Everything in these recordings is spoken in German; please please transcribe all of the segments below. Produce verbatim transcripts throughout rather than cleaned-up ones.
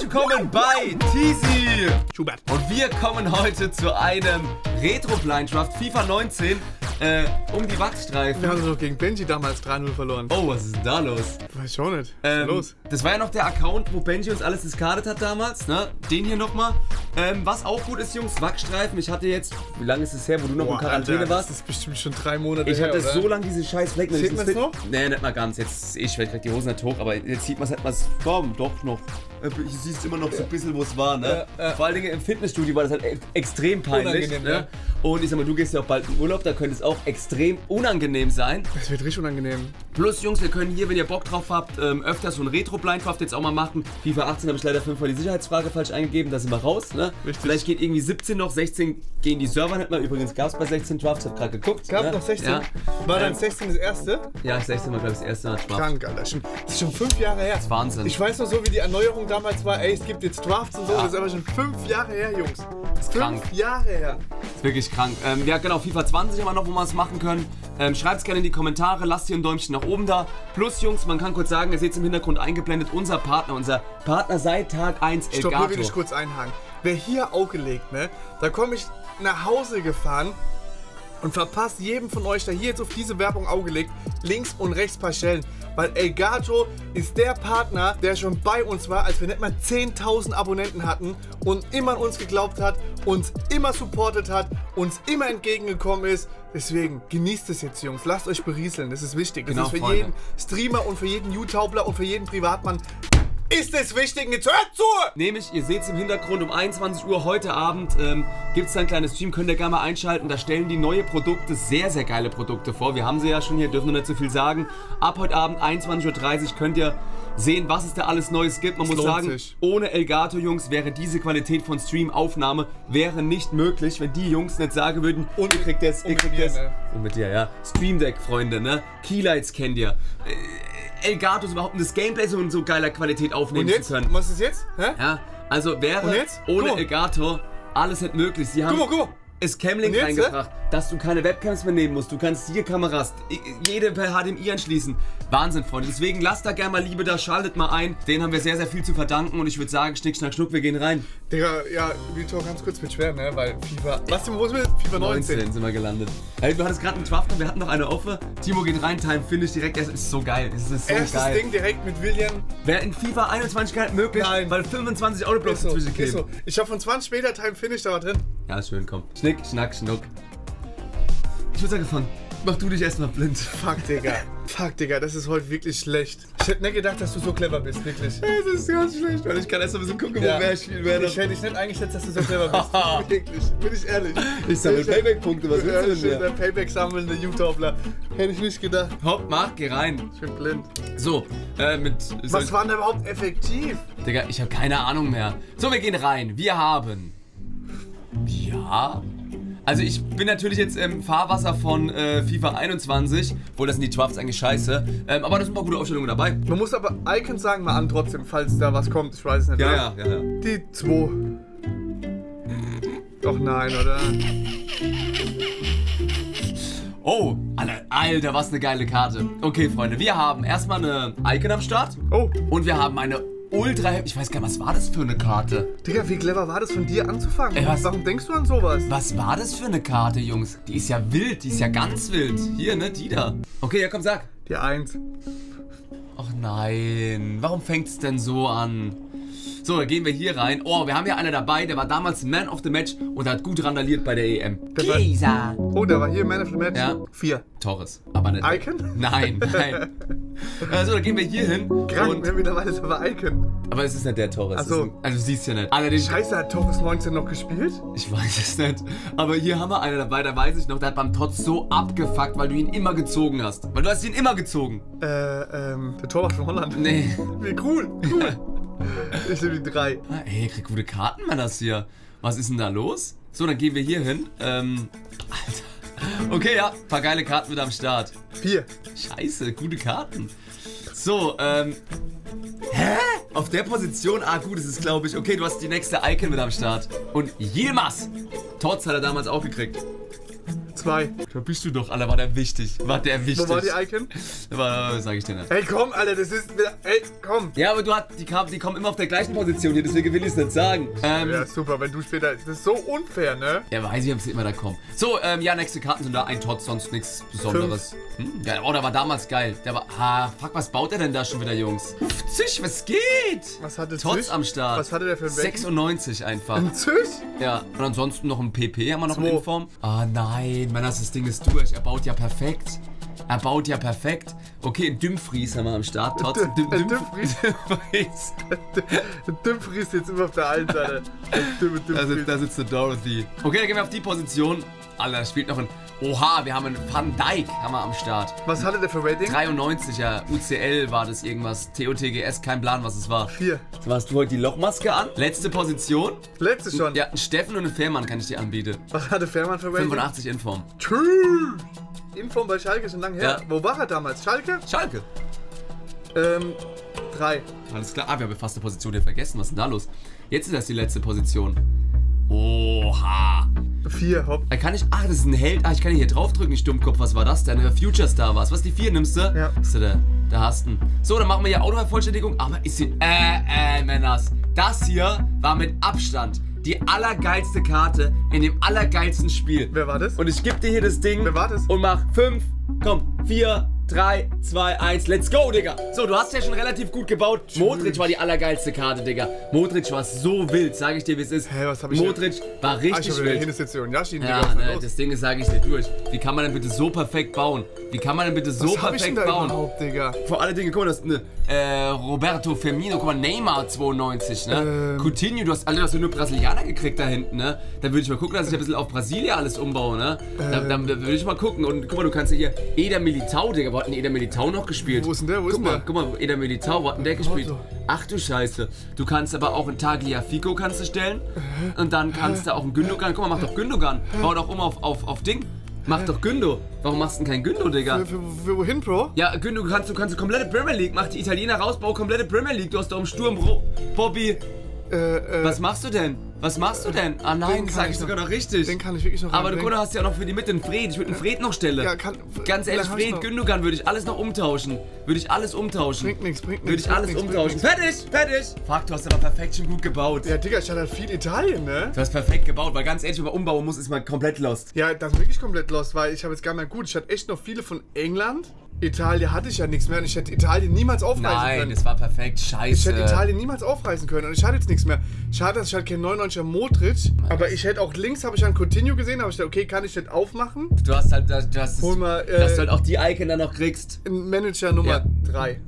willkommen bei Teasy Schubert. und wir kommen heute zu einem Retro-Blind Draft FIFA neunzehn äh, um die Wachsstreifen. Wir haben doch gegen Benji damals drei null verloren. Oh, was ist denn da los? Weiß ich auch nicht. Was Ähm, ist los? Das war ja noch der Account, wo Benji uns alles discardet hat damals, ne? Den hier nochmal. Ähm, was auch gut ist, Jungs, Wachsstreifen. Ich hatte jetzt, wie lange ist es her, wo du noch Boah, in Quarantäne Alter, warst? Das ist bestimmt schon drei Monate Ich her, hatte oder? so lange diese scheiß Flecken. Sieht man's noch? Nee, nicht mal ganz. Jetzt, ich werde direkt die Hosen nicht hoch, aber jetzt sieht man es halt mal. Komm, doch noch. Ich siehst immer noch so ein bisschen, wo es war, ne? Ja, ja. Vor allen Dingen im Fitnessstudio war das halt e extrem peinlich. Unangenehm, ne? ja. Und ich sag mal, du gehst ja auch bald in Urlaub, da könnte es auch extrem unangenehm sein. Das wird richtig unangenehm. Plus, Jungs, wir können hier, wenn ihr Bock drauf habt, ähm, öfters so ein Retro-Blind Draft jetzt auch mal machen. FIFA achtzehn habe ich leider fünfmal die Sicherheitsfrage falsch eingegeben, da sind wir raus, ne? Richtig. Vielleicht geht irgendwie siebzehn noch, sechzehn gehen die Server nicht mehr. Übrigens gab es bei sechzehn Drafts, ich hab gerade geguckt. Gab ne? noch sechzehn? Ja. War dann Ähm, sechzehn das erste? Ja, sechzehn war, glaube ich, das erste Mal Draft. Krank, Alter. Schon, das ist schon fünf Jahre her. Das ist Wahnsinn. Ich weiß noch so, wie die Erneuerung damals war. Ey, es gibt jetzt Drafts und so. Ja. Das ist aber schon fünf Jahre her, Jungs. Das ist krank. Fünf Jahre her. Das ist wirklich krank. Ähm, ja, genau, FIFA zwanzig haben wir noch, wo wir es machen können. Ähm, Schreibt es gerne in die Kommentare, lasst hier ein Däumchen nach oben da. Plus, Jungs, man kann kurz sagen, ihr seht es im Hintergrund eingeblendet, unser Partner, unser Partner seit Tag eins, Stopp, hier will ich Elgato. kurz einhaken. Wer hier aufgelegt, ne? Da komme ich nach Hause gefahren und verpasst jedem von euch, der hier jetzt auf diese Werbung Auge legt, links und rechts paar Schellen. Weil Elgato ist der Partner, der schon bei uns war, als wir nicht mal zehntausend Abonnenten hatten und immer an uns geglaubt hat, uns immer supportet hat, uns immer entgegengekommen ist. Deswegen genießt es jetzt, Jungs. Lasst euch berieseln, das ist wichtig. Das Genau, ist für Freunde. jeden Streamer und für jeden YouTuber und für jeden Privatmann ist es wichtig. Jetzt hört zu! Nämlich, ihr seht es im Hintergrund, um einundzwanzig Uhr heute Abend ähm, gibt es da ein kleines Stream, könnt ihr gerne mal einschalten. Da stellen die neue Produkte, sehr, sehr geile Produkte vor. Wir haben sie ja schon hier, dürfen wir nicht so viel sagen. Ab heute Abend, einundzwanzig Uhr dreißig, könnt ihr sehen, was es da alles Neues gibt. Man Es muss lohnt sagen, sich. ohne Elgato, Jungs, wäre diese Qualität von Streamaufnahme wäre nicht möglich, wenn die Jungs nicht sagen würden, Und- ihr kriegt das, und ihr mit kriegt dir, das. ne? Und mit dir, ja. Stream Deck, Freunde, ne? Keylights kennt ihr. Äh, Elgato ist überhaupt das Gameplay so in so geiler Qualität aufnehmen Und jetzt? zu können. Was ist jetzt? Hä? Ja, also wäre Und jetzt? ohne Guck mal. Elgato alles nicht möglich. Sie haben Guck mal, guck mal. es Camlink Und jetzt, reingebracht, dass du keine Webcams mehr nehmen musst. Du kannst hier Kameras, i- jede per H D M I anschließen. Wahnsinn, Freunde. Deswegen lasst da gerne mal Liebe da, schaltet mal ein. Denen haben wir sehr, sehr viel zu verdanken und ich würde sagen, Schnick, Schnack, Schnuck, wir gehen rein. Digga, ja, Real ganz kurz mit schwer, ne? Weil FIFA. Was denn, wo ist mit FIFA neunzehn? sind wir gelandet. Hey, du hattest gerade einen Draft, wir hatten noch eine Offe. Timo geht rein, Time Finish direkt. Es ist so geil. Es ist so Erstes geil. Ding direkt mit William. Wäre in FIFA einundzwanzig gar nicht möglich, Nein. weil fünfundzwanzig Autoblocks Ist so, dazwischen ist kämen. so. Ich hab von zwanzig Meter Time Finish da war drin. Ja, ist schön, komm. Schnick, Schnack, Schnuck. Ich wurde angefangen. Mach du dich erstmal blind. Fuck, Digga. Fuck, Digga, das ist heute wirklich schlecht. Ich hätte nicht gedacht, dass du so clever bist, wirklich. Das ist ganz schlecht, weil ich kann erst mal ein bisschen gucken, Ja. wo wer spielen werde. Ich hätte dich nicht eingeschätzt, dass du so clever bist. Wirklich, bin ich ehrlich. Ich sammle Payback-Punkte, was willst du denn Ja, mehr? der Payback sammelnde YouTuber. Hätte ich nicht gedacht. Hopp, mach, geh rein. Ich bin blind. So, äh, mit... Was war denn überhaupt effektiv? Digga, ich habe keine Ahnung mehr. So, wir gehen rein. Wir haben... Ja... Also ich bin natürlich jetzt im Fahrwasser von äh, FIFA einundzwanzig, obwohl das sind die Drafts eigentlich scheiße, ähm, aber da sind ein paar gute Aufstellungen dabei. Man muss aber Icons sagen mal an trotzdem, falls da was kommt. Ich weiß es nicht. Ja, oder? ja, ja, ja. Die zwei. Doch nein, oder? Oh, Alter, Alter, was eine geile Karte. Okay, Freunde, wir haben erstmal eine Icon am Start Oh, und wir haben eine ultra... Ich weiß gar nicht, was war das für eine Karte? Digga, wie clever war das von dir anzufangen? Ey, was- Warum denkst du an sowas? Was war das für eine Karte, Jungs? Die ist ja wild, die ist ja ganz wild. Hier, ne, die da. Okay, ja, komm, sag. Die Eins. Ach nein, warum fängt es denn so an? So, dann gehen wir hier rein. Oh, wir haben ja einer dabei, der war damals Man of the Match und hat gut randaliert bei der E M. Der war- Chiesa. Oh, da war hier Man of the Match. Ja. Vier. Torres, aber nicht. Icon? Nein, nein. Also, dann gehen wir hier hin. Krank, Und, ne? Mittlerweile ist aber Icon. aber es ist nicht der Torres. Ach Es so. ist ein, also, du siehst ja nicht. Allerdings, Scheiße, hat Torres neunzehn noch gespielt? ich weiß es nicht. Aber hier haben wir einen dabei, da weiß ich noch, der hat beim Tots so abgefuckt, weil du ihn immer gezogen hast. Weil du hast ihn immer gezogen. Äh, ähm, der Torwart von Holland. Nee. Wie cool, cool. Ich nehme die drei. Ah, ey, krieg gute Karten, Mann, das hier. Was ist denn da los? So, dann gehen wir hier hin. Ähm, Alter. Okay, ja, paar geile Karten mit am Start. Vier. Scheiße, gute Karten. So, ähm, hä? Auf der Position, ah gut, das ist glaube ich, okay, du hast die nächste Icon mit am Start. Und Yilmaz. Tots hat er damals auch gekriegt. Zwei. Da bist du doch, Alter, war der wichtig. War der wichtig. Wo war die Icon? War, sag ich dir nicht. Ey, komm, Alter, das ist wieder. Ey, komm. Ja, aber du hast, die, kam, die kommen immer auf der gleichen Position hier, deswegen will ich es nicht sagen. Ähm, Ja, super, wenn du später. Das ist so unfair, ne? ja, weiß ich, ob sie immer da kommen. So, ähm, ja, nächste Karten sind da ein Tots, sonst nichts Besonderes. Hm? Ja, oh, der war damals geil. Der war, ha, fuck, was baut der denn da schon wieder, Jungs? fünfzig, was geht? Was hatte Tots Zisch? am Start. Was hatte der für ein Rating? sechsundneunzig einfach. Ein Zisch? Ja, und ansonsten noch ein P P haben wir noch Zwei. in Form. Ah nein, Mann, das Ding ist durch. Er baut ja perfekt. Er baut ja perfekt. Okay, ein Dumfries haben wir am Start. Tots. Ein Düm- Dumfries? Dumfries. Dumfries ist jetzt immer auf der einen Seite. Düm- Da sitzt, Dumfries. da sitzt eine Dorothy. Okay, dann gehen wir auf die Position. Alter, spielt noch ein... Oha, wir haben einen Van Dijk haben wir am Start. Was hatte der für Rating? dreiundneunzig, ja. U C L war das irgendwas. T O T G S, kein Plan, was es war. Vier. Hast du heute die Lochmaske an? Letzte Position. Letzte schon. Ja, ein Steffen und ein Fährmann kann ich dir anbieten. Was hatte Fährmann für Rating? fünfundachtzig Inform. Tschüss. Inform bei Schalke schon lange her. Ja. Wo war er damals? Schalke? Schalke. Ähm, drei. Alles klar. Ah, wir haben fast eine Position hier vergessen. Was ist denn da los? Jetzt ist das die letzte Position. Oha. Vier, hopp. Da kann ich... Ach, das ist ein Held. Ah, ich kann hier draufdrücken, ich Dummkopf. Was war das denn? Der Future Star war's. Was, die vier nimmst du? Ja. Ist der, da hast du ihn. So, dann machen wir hier Autovervollständigung. Aber ist sie... Äh, äh, Männers. Das hier war mit Abstand die allergeilste Karte in dem allergeilsten Spiel. Wer war das? Und ich gebe dir hier das Ding. Wer war das? Und mach fünf, komm, vier, drei, zwei, eins, let's go, Digga. So, du hast ja schon relativ gut gebaut. Modric war die allergeilste Karte, Digga. Modric war so wild, sag ich dir, wie es ist. Hä, was hab ich Modric war Ah, ich richtig hab wieder wild. Hintersektion. Yashin, Digga, Ja, was ist da ne, los? das Ding ist, sage ich dir durch. Wie kann man denn bitte so perfekt bauen? Wie kann man denn bitte so Was hab ich denn perfekt da bauen? überhaupt, Digga? Vor allen Dingen, guck mal, das ist eine äh, Roberto Firmino, guck mal, Neymar zweiundneunzig, ne? Ähm. Coutinho, du hast, Alter, du hast ja nur Brasilianer gekriegt da hinten, ne? Da würde ich mal gucken, dass ich ein bisschen auf Brasilien alles umbaue, ne? Da, da, da würde ich mal gucken. Und guck mal, du kannst ja hier Eder Militao, Digga, wo hat denn Eder Militao noch gespielt? Wo ist denn der? Wo ist guck denn mal, der? guck mal, Eder Militao, wo hat denn der gespielt? Auto. Ach du Scheiße. Du kannst aber auch einen Tagliafico kannst du stellen. Und dann kannst du auch einen Gündogan, guck mal, mach doch Gündogan. Bau doch um auf, auf, auf Ding. Mach doch Gündo. Warum machst du denn kein Gündo, Digga? Für, für, für wohin, Bro? Ja, Gündo, du kannst, du kannst komplette Premier League. Mach die Italiener raus, bau komplette Premier League. Du hast doch im Sturm, Bro. Bobby. Äh, äh, Was machst du denn? Was machst du denn? Ah nein, Den das kann sag ich ich sogar noch- noch richtig. den kann ich wirklich noch Aber du reinbringen. hast ja noch für die Mitte einen Fred. Ich würde einen Fred noch stellen. Ja, kann- Ganz wie ehrlich, lange hab ich Fred, noch? Gündogan würde ich alles noch umtauschen. Würde ich alles umtauschen. Bringt nichts, bringt Würde nichts. ich alles bringt nichts, umtauschen. bringt Fertig, fertig. Fuck, du hast aber perfekt schon gut gebaut. nichts. Ja, Digga, ich hatte halt viel Italien, ne? Du hast perfekt gebaut, weil ganz ehrlich, wenn man umbauen muss, ist man komplett lost. Ja, das ist wirklich komplett lost, weil ich habe jetzt gar nicht mehr gut. Ich hatte echt noch viele von England. Italien hatte ich ja nichts mehr und ich hätte Italien niemals aufreißen Nein, können. es war perfekt. Scheiße. Ich hätte Italien niemals aufreißen können und ich hatte jetzt nichts mehr. Schade, dass ich halt keinen neunundneunziger Modric, aber ich hätte auch links, habe ich einen Coutinho gesehen, aber ich dachte, okay, kann ich das aufmachen? Du hast halt, du hast, du hast Hol mal, äh, dass du halt auch die Icon dann noch kriegst. Manager Nummer Ja. drei.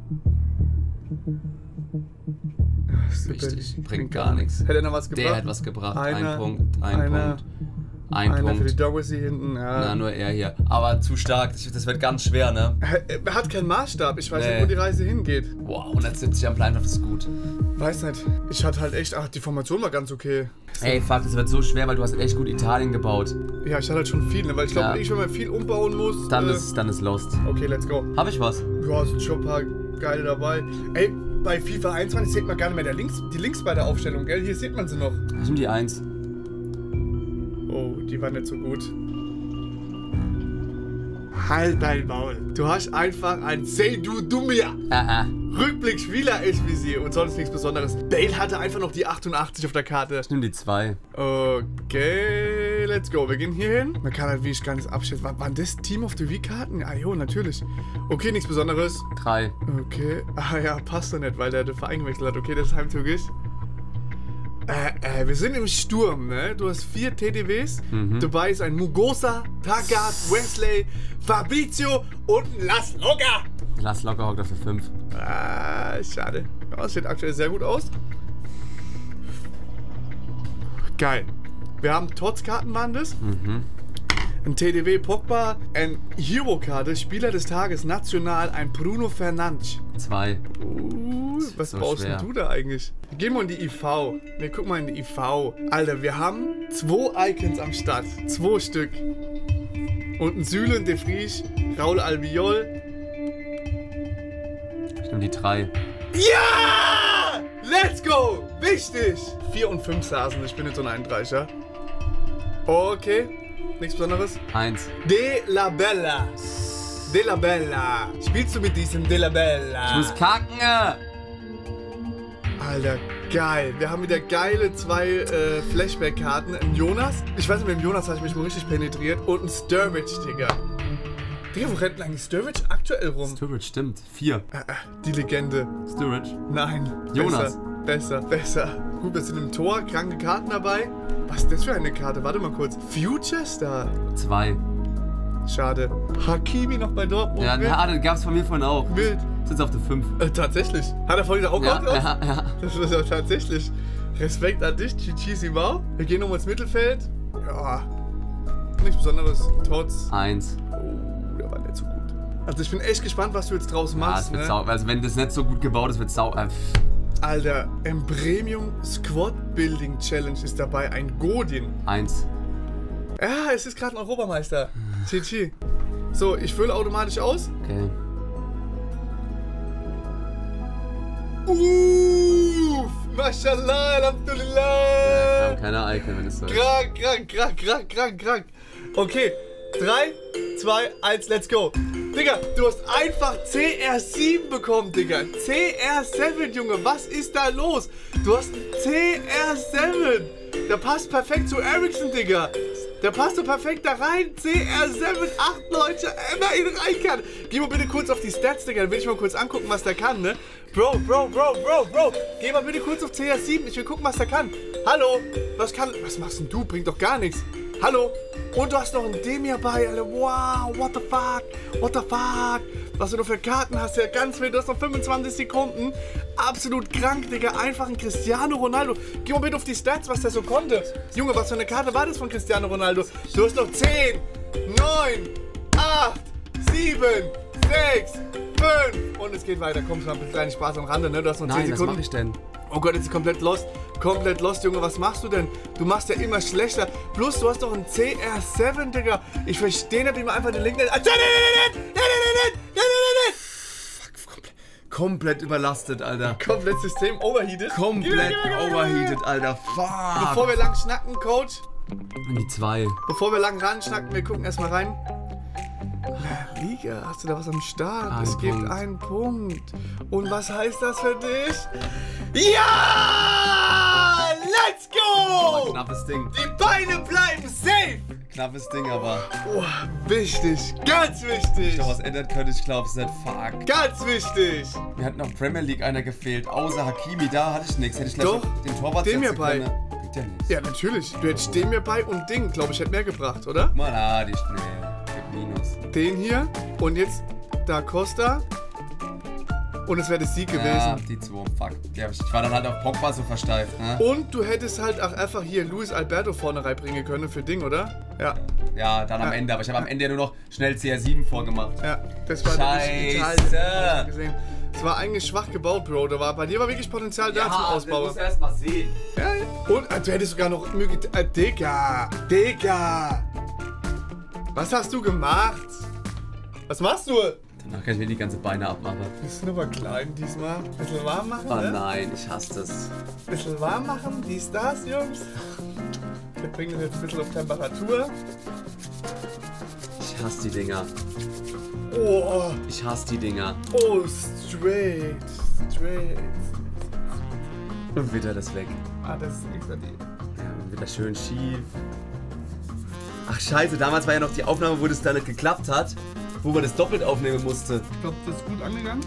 Richtig, bringt gar nichts. Hätte er noch was gebracht? Der hat was gebracht. Einer, ein Punkt, ein einer, Punkt, ein Einer für die Punkt. Doggers hier hinten. Ja. Na, nur er hier. Aber zu stark, das das wird ganz schwer, ne? Er er hat keinen Maßstab. Ich weiß Nee. nicht, wo die Reise hingeht. Wow, hundertsiebzig am Pleintopf ist gut. Weiß nicht. Ich hatte halt echt, ach, die Formation war ganz okay. Ey, fuck, das wird so schwer, weil du hast echt gut Italien gebaut. Ja, ich hatte halt schon viel, ne? Weil ich glaube, Ja. ich, wenn man viel umbauen muss. Dann äh, ist, dann ist Lost. Okay, let's go. Hab ich was? Ja, sind schon ein paar geile dabei. Ey, bei FIFA einundzwanzig sieht man gar nicht mehr der Links, die Links bei der Aufstellung, gell? Hier sieht man sie noch. Ich nehm die eins. Oh, die war nicht so gut. Halt dein Maul. Du hast einfach ein Seydou Doumbia. Ah, ah. Rückblick-Spieler ist wie sie und sonst nichts Besonderes. Bale hatte einfach noch die achtundachtzig auf der Karte. Ich nehm die zwei. Okay, let's go. Wir gehen hier hin. Man kann halt wie ich gar nicht abschätzen. War, waren das Team of the Week-Karten? Ah jo, natürlich. Okay, nichts Besonderes. Drei. Okay. Ah ja, passt doch nicht, weil der den Verein gewechselt hat. Okay, das ist heimtückisch. Äh, äh, wir sind im Sturm, ne? Du hast vier T D Ws. Mhm. Dabei ist ein Mugosa, Taggart, Wesley, Fabrizio und ein Las Loga. Lass locker hockt auf der fünf. Ah, schade. Ja, das sieht aktuell sehr gut aus. Geil. Wir haben Tots-Karten, waren das. Mhm. Ein T D W Pogba, ein Hero-Karte, Spieler des Tages, national, ein Bruno Fernandes. Zwei. Uh, was so baust schwer. denn du da eigentlich? Gehen wir in die I V. Ne, guck mal in die I V. Alter, wir haben zwei Icons am Start. Zwei Stück. Und ein Süle, De Vries, Raul Albiol. Ich nehm die drei. Ja! Let's go! Wichtig! vier und fünf saßen, ich bin jetzt so ein Eintreicher. Okay. Nichts Besonderes? Eins. De La Bella. De La Bella. Spielst du mit diesem De La Bella? Ich muss kacken. Alter, geil. Wir haben wieder geile zwei äh, Flashback-Karten. Ein Jonas. Ich weiß nicht, mit dem Jonas habe ich mich mal richtig penetriert. Und ein Sturridge, Digga. Digga, wo rennt eigentlich Sturridge aktuell rum? Sturridge, stimmt. Vier. Äh, äh, die Legende. Sturridge. Nein. Jonas. Besser, besser, besser. Gut, wir sind im Tor. Kranke Karten dabei. Was ist das für eine Karte? Warte mal kurz. Future Star. Zwei. Schade. Hakimi noch bei Dortmund. Ja, na, das gab's von mir vorhin auch. Wild. Sitzt auf der fünf. Äh, tatsächlich. Hat er vorhin auch Ja, ja, ja, ja. Das ist ja tatsächlich. Respekt an dich, Chichi Simao. Wir gehen nochmal ins Mittelfeld. Ja. Nichts Besonderes. Trotz. Eins. Oh, der war nicht so gut. Also ich bin echt gespannt, was du jetzt draus Ja, machst. es wird Ne? sau. Also wenn das nicht so gut gebaut ist, wird sau. Äh, Alter, im Premium Squad Building Challenge ist dabei ein Godin. eins. Ja, es ist gerade ein Europameister. Chichi. So, ich fülle automatisch aus. Okay. Uff, Mashallah, Alhamdulillah. Kam keine Icon, wenn es so ist. Krank, krank, krank, krank, krank, krank. Okay, drei, zwei, eins, let's go. Digga, du hast einfach C R sieben bekommen, Digga. C R sieben, Junge, was ist da los? Du hast einen C R sieben. Der passt perfekt zu Ericsson, Digga. Der passt so perfekt da rein. C R sieben, acht Leute, immer ihn rein kann. Geh mal bitte kurz auf die Stats, Digga. Dann will ich mal kurz angucken, was der kann, ne? Bro, Bro, Bro, Bro, Bro. Geh mal bitte kurz auf C R sieben. Ich will gucken, was der kann. Hallo? Was kann... Was machst denn du? Bringt doch gar nichts. Hallo? Und du hast noch einen Demir bei, Alter. Wow, what the fuck? What the fuck? Was du noch für Karten hast, ja ganz wild. Du hast noch fünfundzwanzig Sekunden. Absolut krank, Digga. Einfach ein Cristiano Ronaldo. Geh mal bitte auf die Stats, was der so konnte. Junge, was für eine Karte war das von Cristiano Ronaldo? Du hast noch zehn, neun, acht, sieben, sechs, fünf. Und es geht weiter. Komm, schon ein kleinen Spaß am Rande, ne? Du hast noch zehn Nein, was Sekunden. mach ich denn? Oh Gott, jetzt ist komplett lost. Komplett lost, Junge. Was machst du denn? Du machst ja immer schlechter. Plus, du hast doch einen C R sieben, Digga. Ich verstehe nicht, wie man einfach den Link nicht... Fuck, komplett, komplett überlastet, Alter. Komplett System overheated. Komplett overheated, Alter. Fuck. Bevor wir lang schnacken, Coach. In die zwei. Bevor wir lang ran schnacken, wir gucken erstmal rein. La Liga, hast du da was am Start? Ein es gibt Punkt. einen Punkt. Und was heißt das für dich? Ja! Let's go! Knappes Ding. Die Beine bleiben safe! Knappes Ding, aber. Oh, wichtig, ganz wichtig. Wenn noch was ändert könnte, ich glaube, es ist fuck. Ganz wichtig. Mir hat noch Premier League einer gefehlt, außer Hakimi. Da hatte ich nichts. Hätte ich gleich Doch, noch den Torwart dem setzen hier bei. können. Bringt ja nichts. Ja, natürlich. Du hättest den mir bei und Ding, glaube ich, hätte mehr gebracht, oder? Mal, ah, die nee, gibt Minus. Den hier und jetzt Da Costa. Und es wäre der Sieg Ja, gewesen. die zwei, fuck. Ja, ich war dann halt auf Pogba so versteift, ne? Und du hättest halt auch einfach hier Luis Alberto vorne reinbringen können für Ding, oder? Ja. Ja, dann am Ja. Ende. Aber ich habe am Ende ja nur noch schnell C R sieben vorgemacht. Ja, das war Scheiße. wirklich Italien. Hab ich gesehen. Es war eigentlich schwach gebaut, Bro. Da war, bei dir war wirklich Potenzial da zum Ausbau. das musst du erst mal sehen. Ja, ja. Und äh, du hättest sogar noch möglich. Äh, Digga! Digga! Was hast du gemacht? Was machst du? Danach kann ich mir die ganze Beine abmachen. Bist du aber klein diesmal? Bisschen warm machen, Oh ne? nein, ich hasse das. Bisschen warm machen, dies, das, Jungs. Wir bringen das jetzt ein bisschen auf Temperatur. Ich hasse die Dinger. Oh, Ich hasse die Dinger. oh, straight. Straight. Und wieder das weg. Ah, das ist extra die. Ja, und wieder schön schief. Ach scheiße, damals war ja noch die Aufnahme, wo das da nicht geklappt hat. Wo man das doppelt aufnehmen musste. Ich glaube, das ist gut angegangen.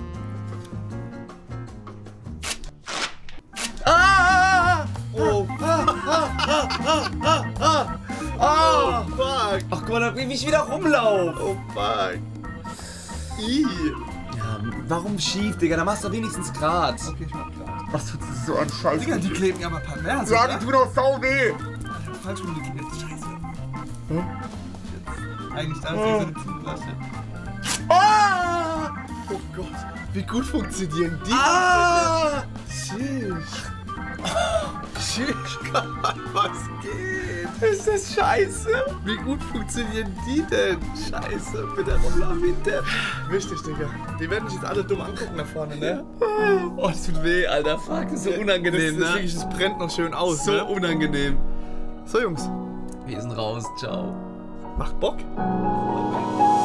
Ah! Oh, ah, ah, ah, ah, ah, ah. Oh, fuck. Ach guck mal, wie ich wieder rumlaufe. Oh, fuck. Ih. Ja, warum schief, Digga? Da machst du wenigstens grad. Okay, ich mach klar. Was tut das so an Scheiße? Digga, die kleben ja aber pervers, Ja, oder? die tun doch sau weh. Falsch rumgeklebt. Scheiße. Hm? Eigentlich da ist ja so eine Zugflasche. Ah! Oh Gott, wie gut funktionieren die? Ah! Schisch. Schisch, was geht? Ist das scheiße? Wie gut funktionieren die denn? Scheiße, bitte rumlaufen, bitte. Wichtig, Digga. Die werden sich jetzt alle dumm angucken da vorne, ne? Oh, es tut weh, Alter. Fuck, das ist so unangenehm, das, das, ne? wirklich, das brennt noch schön aus, So ne? unangenehm. So, Jungs. Wir sind raus. Ciao. Macht Bock.